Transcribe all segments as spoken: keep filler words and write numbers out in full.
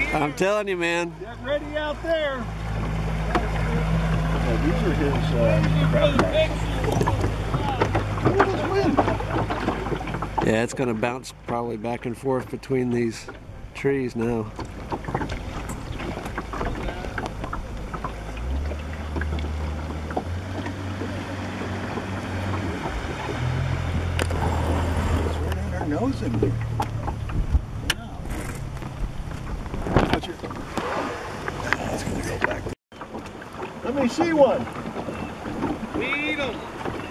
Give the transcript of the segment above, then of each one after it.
I'm telling you, man. Get ready out there. Yeah, these are his uh, crab tracks. Look at this wind. Yeah, it's going to bounce probably back and forth between these trees now. It's right on our nose in here. Wow. What's your... That's going to go back. Let me see one. Lead 'em.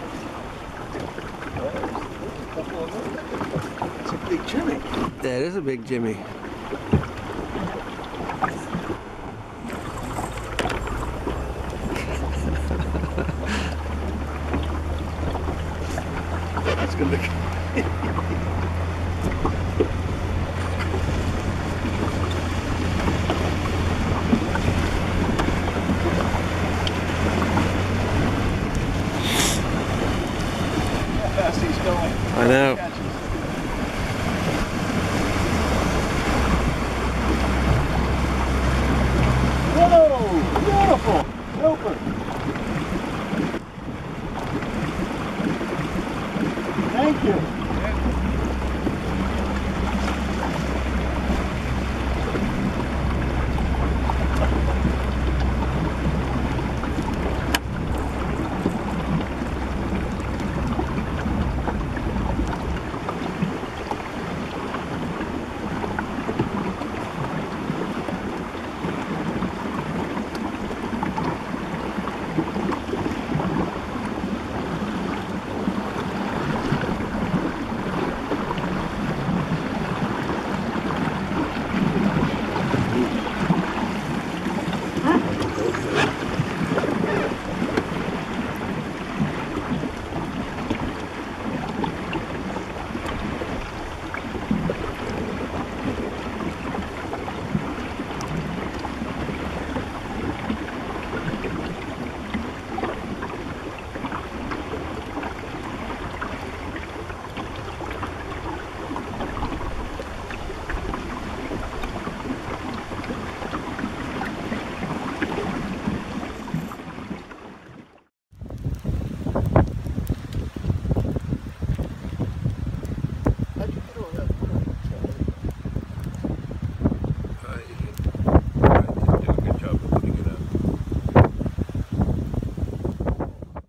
It's a big Jimmy. That is a big Jimmy. That's going to be... How fast he's going. I know. Whoa! Beautiful! Super! Thank you.